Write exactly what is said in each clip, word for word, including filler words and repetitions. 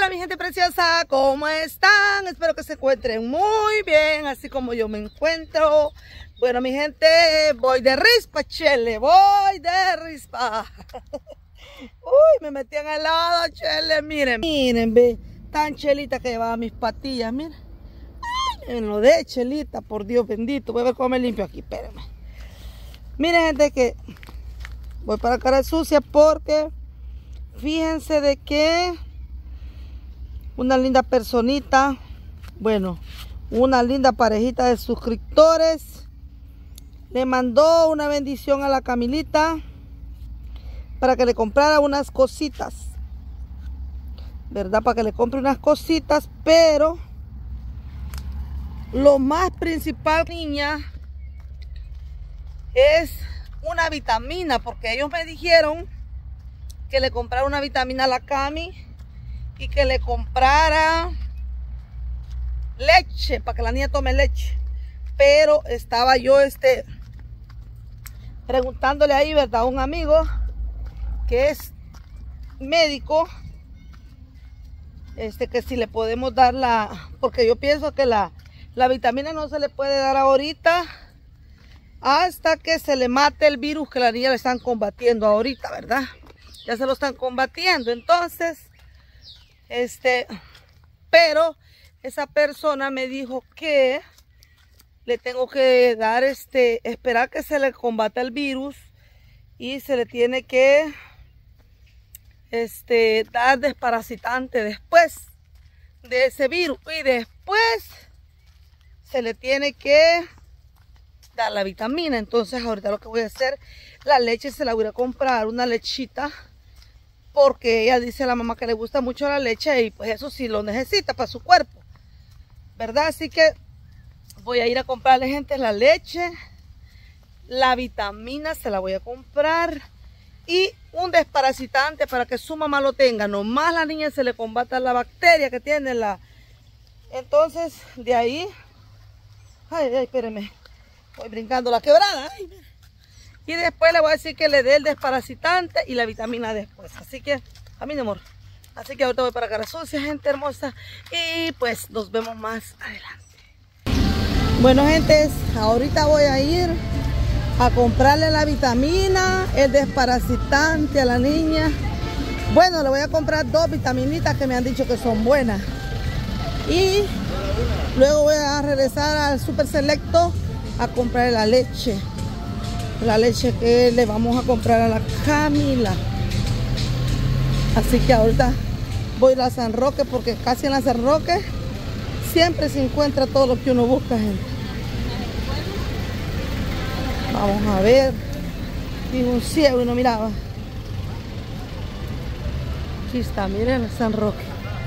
Hola mi gente preciosa, ¿cómo están? Espero que se encuentren muy bien, así como yo me encuentro. Bueno mi gente, voy de rispa, chele, voy de rispa. Uy, me metí en el lado, chele, miren. Miren, ve, tan chelita que llevaba mis patillas, miren. Ay, en lo de chelita, por Dios bendito. Voy a ver cómo me limpio aquí, espérenme. Miren gente que voy para cara sucia porque fíjense de que una linda personita, bueno, una linda parejita de suscriptores le mandó una bendición a la Camilita para que le comprara unas cositas, ¿verdad? Para que le compre unas cositas, pero lo más principal, niña, es una vitamina, porque ellos me dijeron que le comprara una vitamina a la Cami y que le comprara leche para que la niña tome leche. Pero estaba yo este preguntándole ahí, ¿verdad? A un amigo que es médico, este que si le podemos dar la, porque yo pienso que la, la vitamina no se le puede dar ahorita hasta que se le mate el virus que la niña le están combatiendo ahorita, ¿verdad? Ya se lo están combatiendo. Entonces Este, pero esa persona me dijo que le tengo que dar, este, esperar que se le combata el virus y se le tiene que, este, dar desparasitante después de ese virus y después se le tiene que dar la vitamina. Entonces ahorita lo que voy a hacer, la leche se la voy a comprar, una lechita, porque ella dice a la mamá que le gusta mucho la leche y pues eso sí lo necesita para su cuerpo, ¿verdad? Así que voy a ir a comprarle, gente, la leche, la vitamina se la voy a comprar y un desparasitante para que su mamá lo tenga. Nomás la niña se le combata la bacteria que tiene la... Entonces de ahí, ay, ay, espérenme, voy brincando la quebrada, ay, y después le voy a decir que le dé el desparasitante y la vitamina después. Así que, a mí, mi amor. Así que ahorita voy para cara sucia, gente hermosa. Y pues nos vemos más adelante. Bueno, gente, ahorita voy a ir a comprarle la vitamina, el desparasitante a la niña. Bueno, le voy a comprar dos vitaminitas que me han dicho que son buenas. Y luego voy a regresar al Super Selecto a comprarle la leche. La leche que le vamos a comprar a la Camila. Así que ahorita voy a la San Roque, porque casi en la San Roque siempre se encuentra todo lo que uno busca, gente. Vamos a ver. Dijo un ciego y no miraba. Aquí está, miren la San Roque.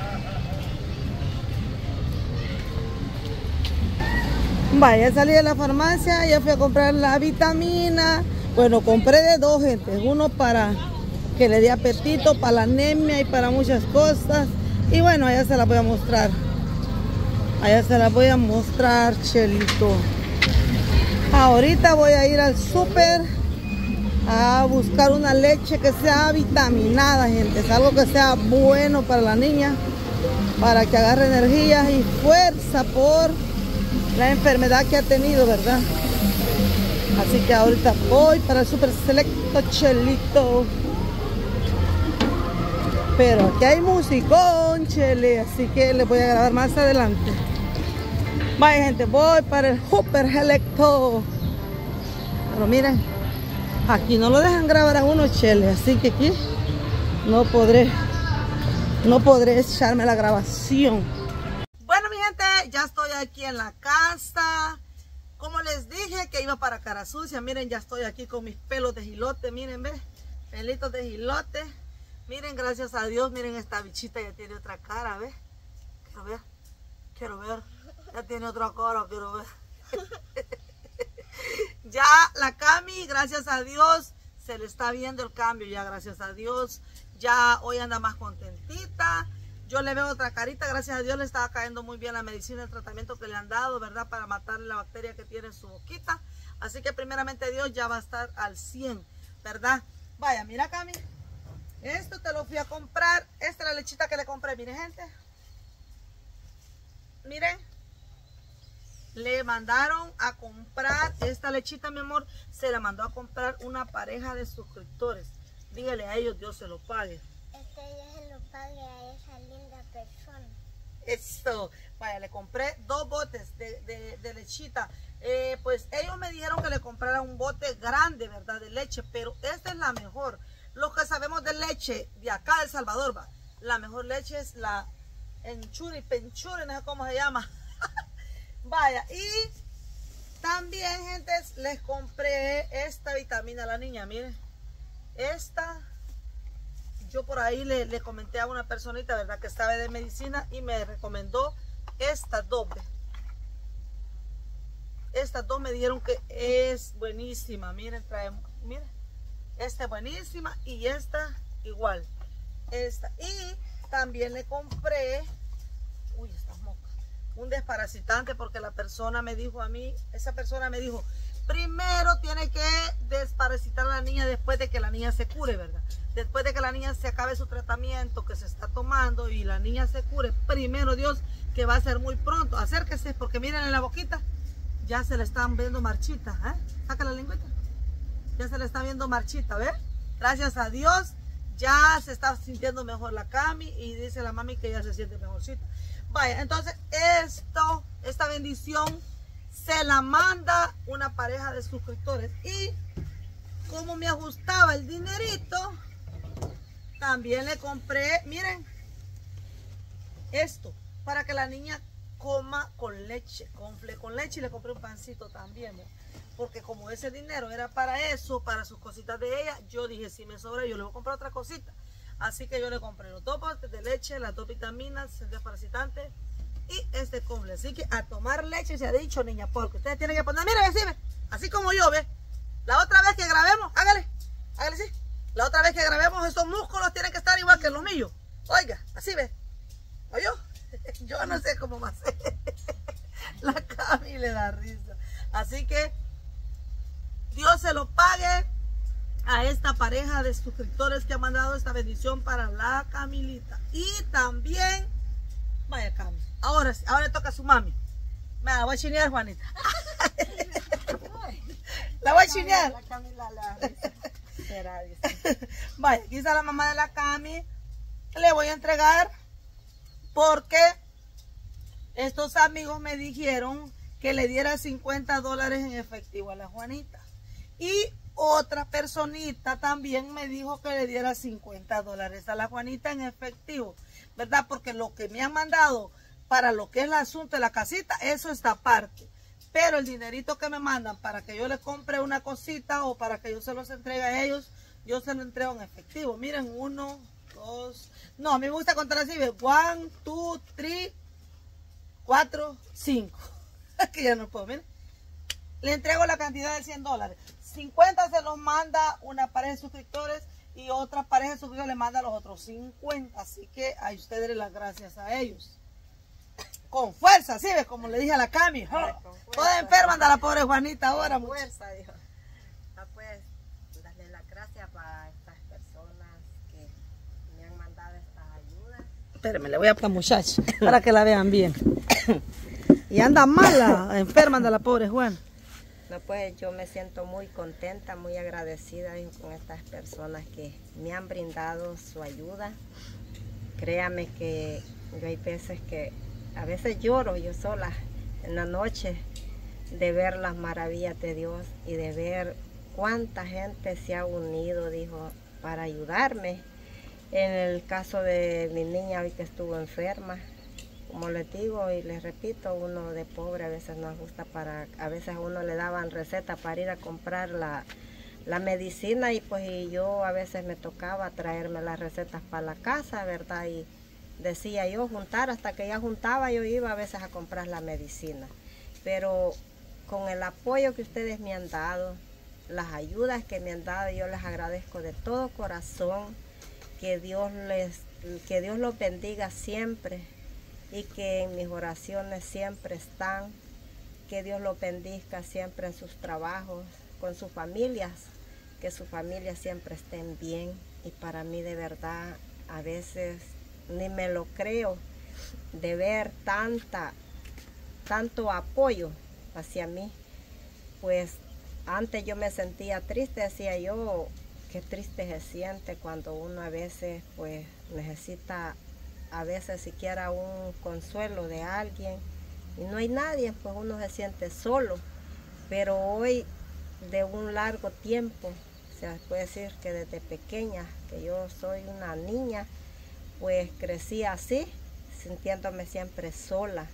Vaya, salí de la farmacia, ya fui a comprar la vitamina. Bueno, compré de dos, gente. Uno para que le dé apetito, para la anemia y para muchas cosas. Y bueno, allá se la voy a mostrar. Allá se la voy a mostrar, chelito. Ahorita voy a ir al súper a buscar una leche que sea vitaminada, gente. Es algo que sea bueno para la niña, para que agarre energías y fuerza por la enfermedad que ha tenido, ¿verdad? Así que ahorita voy para el Super Selecto, chelito. Pero aquí hay musicón, chele, así que les voy a grabar más adelante. Vaya, gente, voy para el Super Selecto. Pero miren, aquí no lo dejan grabar a uno, chele, así que aquí no podré, no podré echarme la grabación. Bueno, mi gente, ya estoy aquí en la casa. Como les dije que iba para cara sucia, miren, ya estoy aquí con mis pelos de jilote, miren, ve, pelitos de jilote. Miren, gracias a Dios, miren, esta bichita ya tiene otra cara, ¿ve? Quiero ver, quiero ver, ya tiene otra cara, quiero ver. Ya la Cami, gracias a Dios, se le está viendo el cambio ya, gracias a Dios. Ya hoy anda más contentita. Yo le veo otra carita, gracias a Dios le estaba cayendo muy bien la medicina, el tratamiento que le han dado, ¿verdad? Para matarle la bacteria que tiene en su boquita. Así que primeramente Dios ya va a estar al cien, ¿verdad? Vaya, mira, Cami. Esto te lo fui a comprar. Esta es la lechita que le compré, miren gente. Miren. Le mandaron a comprar esta lechita, mi amor. Se la mandó a comprar una pareja de suscriptores. Dígale a ellos, Dios se lo pague. Este Dios se lo pague a esa linda persona. Esto, vaya, le compré dos botes de, de, de lechita. Eh, pues ellos me dijeron que le comprara un bote grande, ¿verdad? De leche, pero esta es la mejor. Los que sabemos de leche de acá de El Salvador, va. La mejor leche es la enchuri, penchuri, no sé cómo se llama. Vaya, y también, gente, les compré esta vitamina a la niña, miren. Esta, yo por ahí le, le comenté a una personita, ¿verdad? Que sabe de medicina y me recomendó estas dos. Estas dos me dijeron que es buenísima. Miren, traemos, miren. Esta es buenísima y esta igual. Esta. Y también le compré, uy, estas moscas, un desparasitante porque la persona me dijo a mí, esa persona me dijo, primero tiene que desparasitar a la niña después de que la niña se cure, ¿verdad? Después de que la niña se acabe su tratamiento que se está tomando y la niña se cure, primero Dios, que va a ser muy pronto. Acérquese porque miren en la boquita, ya se le están viendo marchitas, ¿eh? Saca la lengüita. Ya se le está viendo marchita, ¿ves? Gracias a Dios, ya se está sintiendo mejor la Cami y dice la mami que ya se siente mejorcita. Vaya, entonces esto, esta bendición se la manda una pareja de suscriptores. Y como me ajustaba el dinerito, también le compré, miren, esto, para que la niña coma con leche, con, con leche, y le compré un pancito también, ¿no? Porque como ese dinero era para eso, para sus cositas de ella, yo dije, si me sobra, yo le voy a comprar otra cosita. Así que yo le compré los dos botes de leche, las dos vitaminas, el desparasitante y este comble. Así que a tomar leche se ha dicho, niña, porque ustedes tienen que poner, mire, así, ve, así como yo, ve. La otra vez que grabemos, hágale, hágale, sí. La otra vez que grabemos, esos músculos tienen que estar igual que los míos. Oiga, así, ve. ¿Oyó? Yo no sé cómo va a ser. La Cami le da risa. Así que Dios se lo pague a esta pareja de suscriptores que ha mandado esta bendición para la Camilita. Y también, vaya Cami, ahora, ahora le toca a su mami. Me la voy a chinear, Juanita. La voy a chinear. La Camila la será, vaya, aquí está la mamá de la Cami. Le voy a entregar porque estos amigos me dijeron que le diera cincuenta dólares en efectivo a la Juanita. Y otra personita también me dijo que le diera cincuenta dólares a la Juanita en efectivo, ¿verdad? Porque lo que me han mandado para lo que es el asunto de la casita, eso está aparte. Pero el dinerito que me mandan para que yo le compre una cosita o para que yo se los entregue a ellos, yo se lo entrego en efectivo. Miren, uno, dos, no, a mí me gusta contar así, one, two, three, cuatro, cinco. Que ya no puedo, miren. Le entrego la cantidad de cien dólares. cincuenta se los manda una pareja de suscriptores y otra pareja de suscriptores le manda a los otros cincuenta. Así que a ustedes denle las gracias a ellos. Con fuerza, ¿sí ves? Como le dije a la Cami. ¡Oh! Toda enferma anda la pobre Juanita ahora. Con fuerza, dijo. Ah, pues, darle las gracias para estas personas que me han mandado estas ayudas. Espérenme, le voy a poner muchacha para que la vean bien. Y anda mala, enferma anda la pobre Juan. No, pues yo me siento muy contenta, muy agradecida con estas personas que me han brindado su ayuda. Créame que yo hay veces que, a veces lloro yo sola en la noche de ver las maravillas de Dios y de ver cuánta gente se ha unido, dijo, para ayudarme. En el caso de mi niña hoy que estuvo enferma, como les digo y les repito, uno de pobre a veces nos gusta para, a veces a uno le daban receta para ir a comprar la, la medicina y pues y yo a veces me tocaba traerme las recetas para la casa, ¿verdad? Y decía yo juntar, hasta que ya juntaba yo iba a veces a comprar la medicina. Pero con el apoyo que ustedes me han dado, las ayudas que me han dado, yo les agradezco de todo corazón, que Dios les, que Dios los bendiga siempre. Y que en mis oraciones siempre están, que Dios los bendiga siempre en sus trabajos, con sus familias, que sus familias siempre estén bien y para mí de verdad a veces ni me lo creo de ver tanta, tanto apoyo hacia mí. Pues antes yo me sentía triste, decía yo, qué triste se siente cuando uno a veces pues necesita a veces siquiera un consuelo de alguien y no hay nadie, pues uno se siente solo. Pero hoy, de un largo tiempo, se puede decir que desde pequeña, que yo soy una niña, pues crecí así, sintiéndome siempre sola.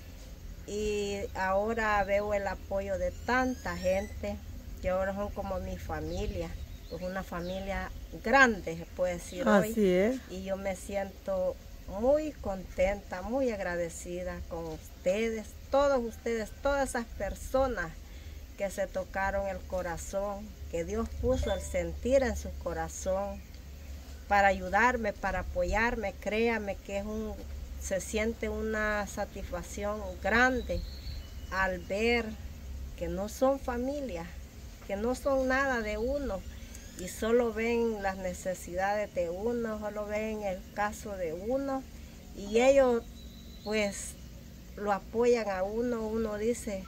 Y ahora veo el apoyo de tanta gente, que ahora son como mi familia, pues una familia grande, se puede decir hoy. Así es. Y yo me siento muy contenta, muy agradecida con ustedes, todos ustedes, todas esas personas que se tocaron el corazón, que Dios puso el sentir en su corazón para ayudarme, para apoyarme. Créame que es un, se siente una satisfacción grande al ver que no son familia, que no son nada de uno y solo ven las necesidades de uno, solo ven el caso de uno y ellos pues lo apoyan a uno. Uno dice,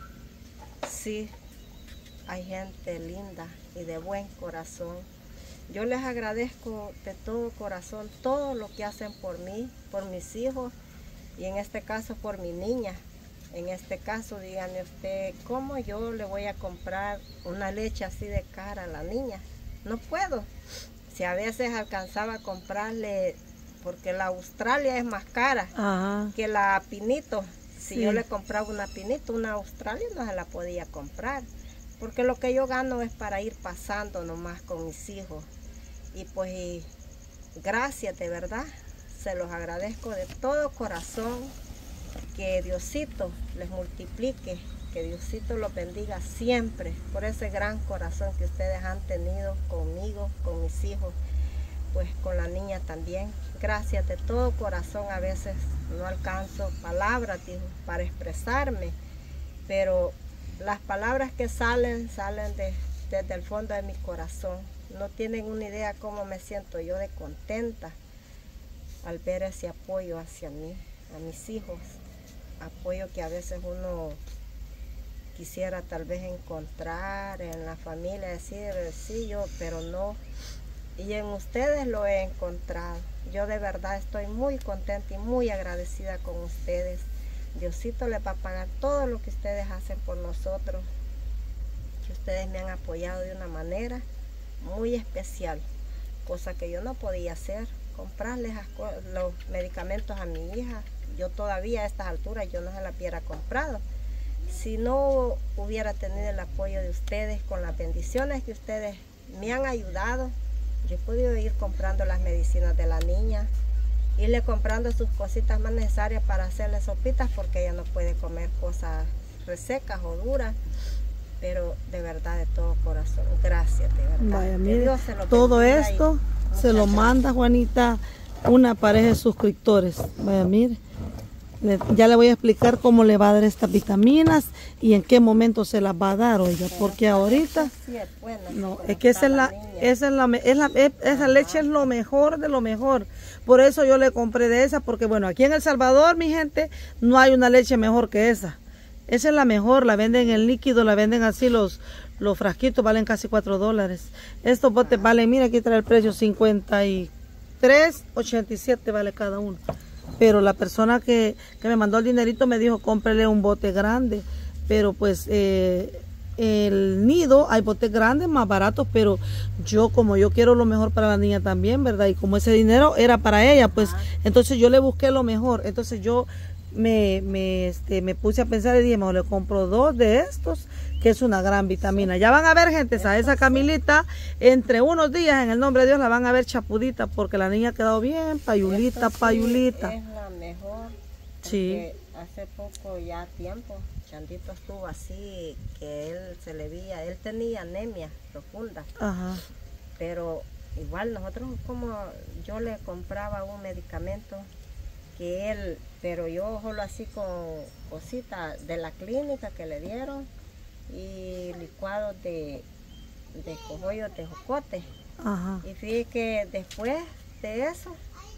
sí, hay gente linda y de buen corazón. Yo les agradezco de todo corazón todo lo que hacen por mí, por mis hijos y en este caso por mi niña. En este caso, díganme usted, ¿cómo yo le voy a comprar una leche así de cara a la niña? No puedo. Si a veces alcanzaba a comprarle, porque la Australia es más cara Ajá. que la Pinito. Si Sí. yo le compraba una Pinito, una Australia no se la podía comprar. Porque lo que yo gano es para ir pasando nomás con mis hijos. Y pues y gracias de verdad, se los agradezco de todo corazón. Que Diosito les multiplique, que Diosito los bendiga siempre por ese gran corazón que ustedes han tenido conmigo, con mis hijos, pues con la niña también. Gracias de todo corazón. A veces no alcanzo palabras para expresarme, pero las palabras que salen, salen de, desde el fondo de mi corazón. No tienen una idea cómo me siento yo de contenta al ver ese apoyo hacia mí, a mis hijos. Apoyo que a veces uno quisiera tal vez encontrar en la familia, decir sí yo, pero no. Y en ustedes lo he encontrado. Yo de verdad estoy muy contenta y muy agradecida con ustedes. Diosito les va a pagar todo lo que ustedes hacen por nosotros. Que ustedes me han apoyado de una manera muy especial, cosa que yo no podía hacer, comprarles los medicamentos a mi hija. Yo todavía a estas alturas yo no se las hubiera comprado. Si no hubiera tenido el apoyo de ustedes, con las bendiciones que ustedes me han ayudado, yo he podido ir comprando las medicinas de la niña, irle comprando sus cositas más necesarias para hacerle sopitas, porque ella no puede comer cosas resecas o duras. Pero de verdad, de todo corazón, gracias, de verdad. Vaya, Que mire, Dios se lo todo bendiga esto y se lo muchas manda Juanita una pareja de suscriptores. Vaya, mire, le- ya le voy a explicar cómo le va a dar estas vitaminas y en qué momento se las va a dar, oiga, porque ahorita sí es buena, no, como es que esa está es la, niña. esa es la, me- es la- es- esa leche es lo mejor de lo mejor. Por eso yo le compré de esa, porque bueno, aquí en El Salvador, mi gente, no hay una leche mejor que esa. Esa es la mejor, la venden en líquido, la venden así, los, los frasquitos valen casi cuatro dólares. Estos botes valen, mira, aquí trae el precio, cincuenta y tres ochenta y siete vale cada uno. Pero la persona que, que me mandó el dinerito me dijo, cómprele un bote grande. Pero pues eh, el nido, hay botes grandes más baratos, pero yo como yo quiero lo mejor para la niña también, ¿verdad? Y como ese dinero era para ella, pues entonces yo le busqué lo mejor. Entonces yo me, me, este, me puse a pensar y dije, mejor le compro dos de estos, que es una gran vitamina. Ya van a ver, gente, a esa Camilita, entre unos días, en el nombre de Dios, la van a ver chapudita, porque la niña ha quedado bien, payulita, Esta sí payulita. es la mejor. Sí. Porque hace poco ya tiempo, Chandito estuvo así, que él se le veía, él tenía anemia profunda, Ajá. pero igual nosotros como yo le compraba un medicamento que él, pero yo solo así con cositas de la clínica que le dieron y licuados de, de cogollos de jocote, Ajá. Y fíjate que después de eso,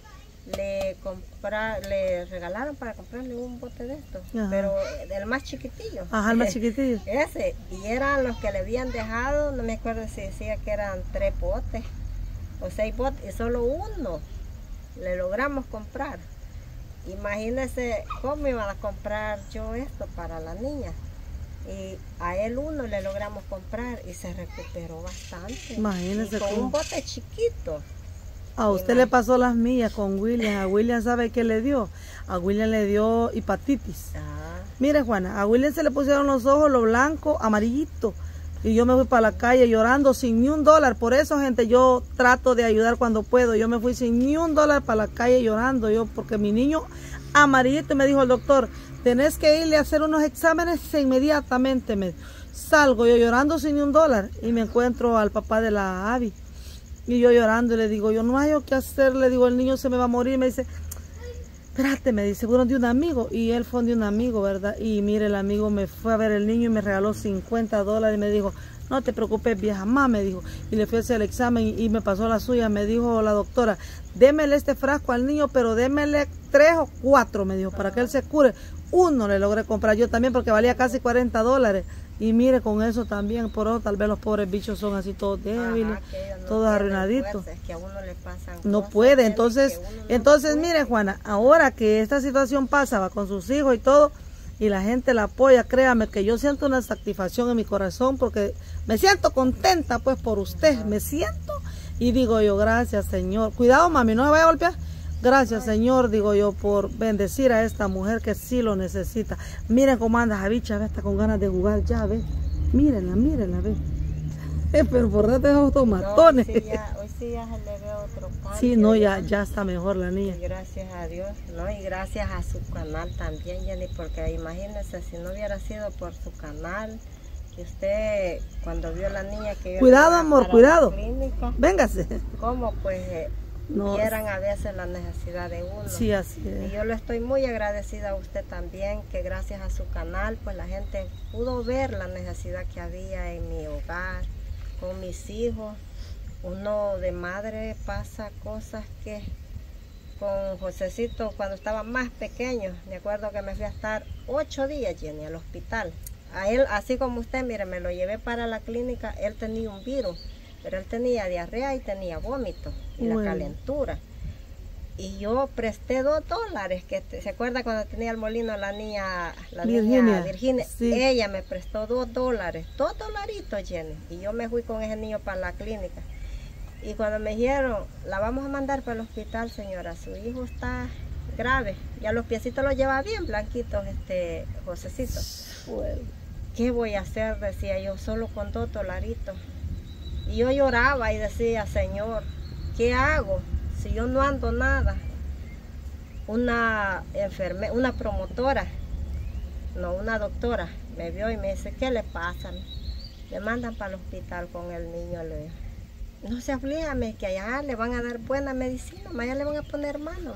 le compra, le regalaron para comprarle un bote de estos, pero el más chiquitillo. Ajá, el más chiquitillo. Ese, y eran los que le habían dejado, no me acuerdo si decía que eran tres botes o seis botes, y solo uno le logramos comprar. Imagínense cómo iban a comprar yo esto para la niña. Y a él uno le logramos comprar y se recuperó bastante. Imagínese. Y con cómo... un bote chiquito. A usted le pasó las mías con William. A William, ¿sabe qué le dio? A William le dio hepatitis. Ah. Mire, Juana, a William se le pusieron los ojos, lo blanco, amarillito. Y yo me fui para la calle llorando sin ni un dólar. Por eso, gente, yo trato de ayudar cuando puedo. Yo me fui sin ni un dólar para la calle llorando. Yo, porque mi niño amarillito, me dijo el doctor, tenés que irle a hacer unos exámenes inmediatamente. Me salgo yo llorando sin ni un dólar. Y me encuentro al papá de la Abby. Y yo llorando, y le digo, yo no hay qué hacer, le digo, el niño se me va a morir. Me dice, espérate, me dice, fueron de un amigo. Y él fue de un amigo, ¿verdad? Y mire, el amigo me fue a ver el niño y me regaló cincuenta dólares. Y me dijo, no te preocupes, vieja, más, me dijo. Y le fui a hacer el examen y, y me pasó la suya. Me dijo la doctora, démele este frasco al niño, pero démele tres o cuatro, me dijo, para que él se cure. Uno le logré comprar yo también, porque valía casi cuarenta dólares. Y mire, con eso también, por eso tal vez los pobres bichos son así todos débiles, no todos arruinaditos. Fuerzas, que a uno le pasan no puede, entonces, no entonces puede. Mire, Juana, ahora que esta situación pasa, va con sus hijos y todo, y la gente la apoya, créame que yo siento una satisfacción en mi corazón, porque me siento contenta pues por usted, me siento, y digo yo, gracias Señor. Cuidado, mami, no me vaya a golpear. Gracias, Señor, digo yo, por bendecir a esta mujer que sí lo necesita. Miren cómo anda Javicha, ve, está con ganas de jugar ya, ve. Mírenla, mírenla, ve. Pero por rato es automatones. No, hoy, sí ya, hoy sí ya se le ve otro cambio. Sí, no, ya, ya está mejor la niña. Y gracias a Dios, ¿no? Y gracias a su canal también, Jenny, porque imagínense, si no hubiera sido por su canal, que usted, cuando vio a la niña que yo... Cuidado, amor, cuidado. Clínica, véngase. ¿Cómo? Pues... Eh, no vieran a veces la necesidad de uno. Sí, así es. Y yo le estoy muy agradecida a usted también, que gracias a su canal, pues la gente pudo ver la necesidad que había en mi hogar, con mis hijos. Uno de madre pasa cosas que con Josecito cuando estaba más pequeño, me acuerdo que me fui a estar ocho días, Jenny, al hospital. A él, así como usted, mire, me lo llevé para la clínica, él tenía un virus. Pero él tenía diarrea y tenía vómito y bueno. La calentura. Y yo presté dos dólares, que te, ¿se acuerda cuando tenía el molino la niña, la Virginia? niña Virginia? Sí. Ella me prestó dos dólares, dos dolaritos, Jenny. Y yo me fui con ese niño para la clínica. Y cuando me dijeron, la vamos a mandar para el hospital, señora, su hijo está grave. Ya los piecitos los lleva bien blanquitos, este Josecito. Bueno. ¿Qué voy a hacer? Decía yo, solo con dos dolaritos. Y yo lloraba y decía, Señor, ¿qué hago si yo no ando nada? Una enfermera, una promotora, no, una doctora, me vio y me dice, ¿qué le pasa? Me mandan para el hospital con el niño. Le, no se aflíjame, que allá le van a dar buena medicina, allá le van a poner mano.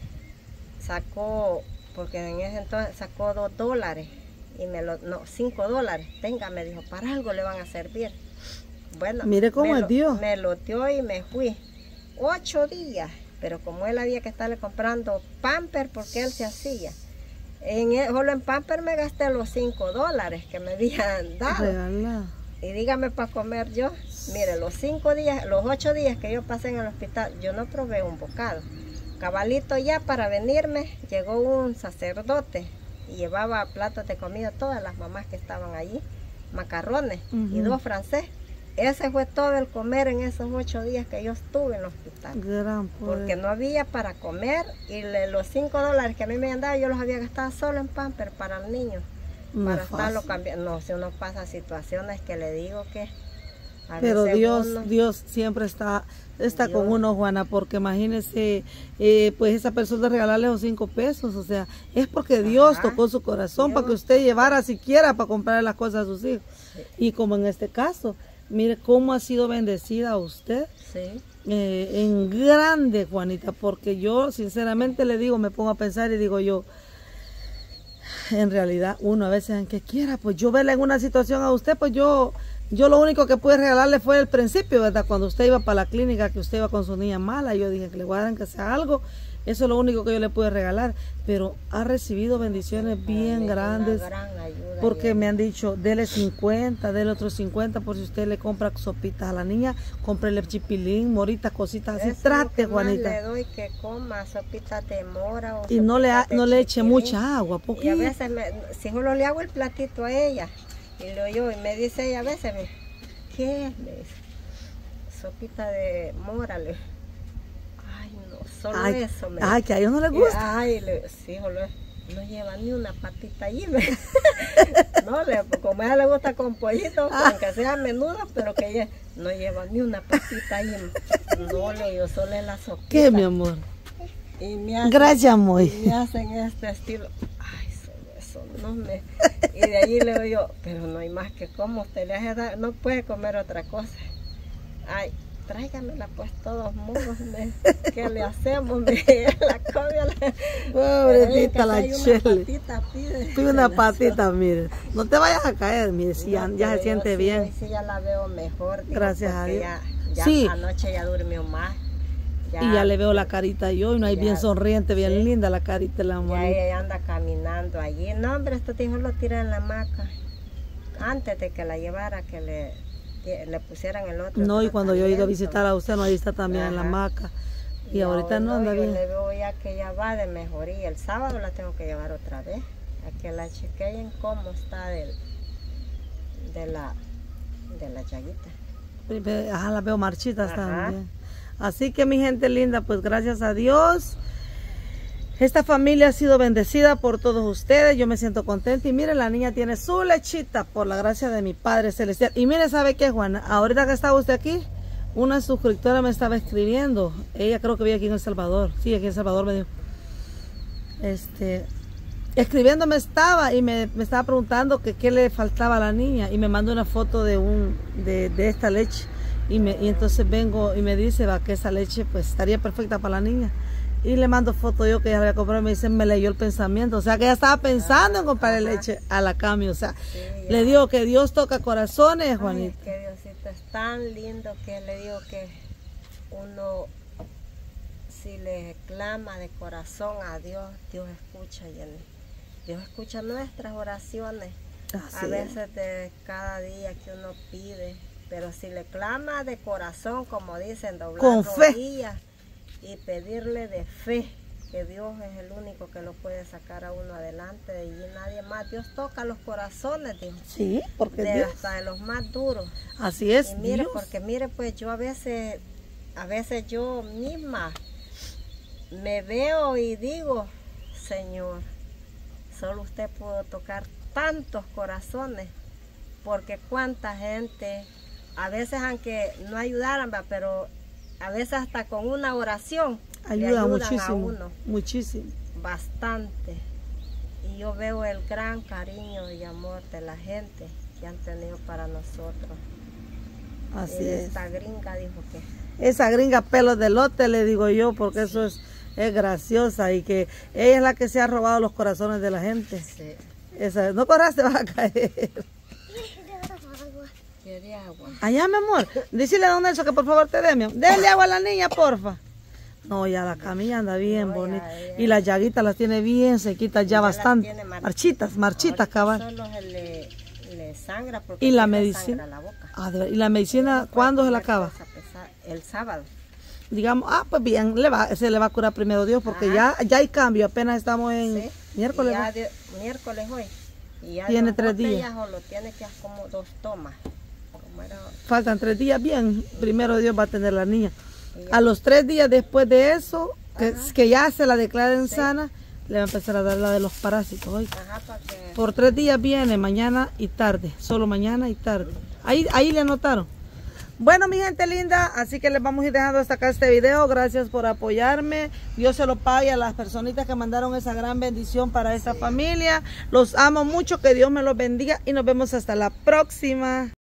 Sacó, porque en ese entonces sacó dos dólares, y me lo, no, cinco dólares. Tenga, me dijo, para algo le van a servir. Bueno, mire cómo es Dios. Me lo dio y me fui. Ocho días, pero como él había que estarle comprando pamper porque él se hacía. En el, solo en pamper me gasté los cinco dólares que me habían dado. Regala. Y dígame para comer yo. Mire, los cinco días, los ocho días que yo pasé en el hospital, yo no probé un bocado. Cabalito ya para venirme, llegó un sacerdote y llevaba platos de comida a todas las mamás que estaban allí, macarrones uh-huh. y dos francés. Ese fue todo el comer en esos ocho días que yo estuve en el hospital. Gran poder. Porque no había para comer y le, los cinco dólares que a mí me habían dado yo los había gastado solo en pamper para el niño. No para estarlo cambiando. No, si uno pasa situaciones que le digo que a pero veces Dios, uno, Dios siempre está, está Dios. con uno, Juana, porque imagínese, eh, pues esa persona regalarle los cinco pesos, o sea, es porque Dios Ajá. tocó su corazón Dios. Para que usted llevara siquiera para comprar las cosas a sus hijos. Sí. Y como en este caso, mire cómo ha sido bendecida usted. Sí. Eh, en grande, Juanita, porque yo sinceramente le digo, me pongo a pensar y digo yo, en realidad uno a veces aunque quiera, pues yo verla en una situación a usted, pues yo Yo lo único que pude regalarle fue el principio, ¿verdad? Cuando usted iba para la clínica, que usted iba con su niña mala, yo dije que le voy a dar que sea algo. Eso es lo único que yo le pude regalar. Pero ha recibido bendiciones bien grandes. Porque me han dicho, dele cincuenta, dele otros cincuenta por si usted le compra sopitas a la niña. Cómprele chipilín, moritas, cositas así. Trate, Juanita. Le doy que coma sopitas de mora o y no le, ha, no le eche mucha agua. Porque... Y a veces, me, si solo le hago el platito a ella, y lo yo, y me dice ella a veces, me, ¿qué es? Me dice, sopita de mora. Le, ay, no, solo ay, eso. Me, ay, que a ellos no les gusta. Ay, le, sí, solo, no lleva ni una patita allí. Me, no, le, como a ella le gusta con pollito, ah. aunque sea menudo, pero que ella no lleva ni una patita allí. No, le, yo solo en la sopita. ¿Qué, mi amor? Y me hacen, gracias, amor. Y me hacen este estilo. Ay, solo eso, no me... Y de allí le digo yo, pero no hay más que como, usted le hace dar, no puede comer otra cosa. Ay, tráigamela pues todos modos, me, ¿qué le hacemos? Me, la cobia, la... Pobrecita la Chele. Una patita, pide. Pide una patita, mire. No te vayas a caer, mire, si no, ya, ya se siente sí, bien. Hoy sí ya la veo mejor. Digo, gracias a Dios. Ya, ya sí. Anoche ya durmió más. Ya, y ya le veo la carita yo, y no hay ya, bien sonriente, bien sí. linda la carita de la mujer. Ya ella anda caminando allí. No, hombre, estos hijos lo tiran en la hamaca. Antes de que la llevara, que le, le pusieran el otro. No, y cuando yo he ido a visitar a usted, no, ahí está también ajá. en la hamaca. Y, y ahorita no anda yo bien. Le veo ya que ya va de mejoría. El sábado la tengo que llevar otra vez. A que la chequeen cómo está del, de la de la llaguita. Ajá, la veo marchitas ajá. también. Así que mi gente linda, pues gracias a Dios, esta familia ha sido bendecida por todos ustedes, yo me siento contenta y miren, la niña tiene su lechita por la gracia de mi Padre Celestial. Y mire, ¿sabe qué, Juana? Ahorita que estaba usted aquí, una suscriptora me estaba escribiendo, ella creo que vive aquí en El Salvador, sí, aquí en El Salvador me dijo, este, escribiéndome estaba y me, me estaba preguntando que qué le faltaba a la niña y me mandó una foto de, un, de, de esta leche. Y, me, y entonces vengo y me dice va, que esa leche pues estaría perfecta para la niña. Y le mando foto yo que ella había comprado y me dice, me leyó el pensamiento. O sea que ella estaba pensando en comprarle leche a la Cami. O sea, sí, le digo que Dios toca corazones, Juanita. Ay, que Diosito es tan lindo que le digo que uno, si le clama de corazón a Dios, Dios escucha, Jenny. Dios escucha nuestras oraciones. Así a veces de cada día que uno pide. Pero si le clama de corazón, como dicen, doblar con rodillas y pedirle de fe, que Dios es el único que lo puede sacar a uno adelante y nadie más. Dios toca los corazones, dijo. Sí, porque de, Dios. hasta de los más duros. Así es, y mire, Dios. porque mire, pues yo a veces, a veces yo misma me veo y digo, Señor, solo usted pudo tocar tantos corazones, porque cuánta gente... A veces aunque no ayudaran, pero a veces hasta con una oración ayuda muchísimo, a uno. Muchísimo. Bastante. Y yo veo el gran cariño y amor de la gente que han tenido para nosotros. Así y es. Esta gringa dijo que... Esa gringa pelo de lote le digo yo, porque sí. eso es, es graciosa y que ella es la que se ha robado los corazones de la gente. Sí. Esa, no corras, te vas a caer. De agua. Allá, mi amor, dísele a don Nelson que por favor te dé, mi amor. Denle agua a la niña, porfa. No, ya la camilla anda bien no, bonita. Ya, ya. Y las llaguitas las tiene bien sequitas ya, ya bastante. Mar... Marchitas, marchitas, cabal. Solo se le, le sangra porque y la medicina. La boca. Ah, ¿y la medicina no, cuándo se la acaba? El sábado. Digamos, ah, pues bien, le va, se le va a curar primero Dios porque ya, ya hay cambio. Apenas estamos en sí. miércoles. Ya de, miércoles hoy. Y ya tiene tres días. Solo tiene que hacer como dos tomas. Faltan tres días, bien, primero Dios va a tener la niña. A los tres días después de eso, que, que ya se la declaren sí. sana, le va a empezar a dar la de los parásitos. Hoy. Ajá, porque... Por tres días viene, mañana y tarde, solo mañana y tarde. Ahí, ahí le anotaron. Bueno, mi gente linda, así que les vamos a ir dejando hasta acá este video. Gracias por apoyarme. Dios se lo pague a las personitas que mandaron esa gran bendición para esta sí. familia. Los amo mucho, que Dios me los bendiga y nos vemos hasta la próxima.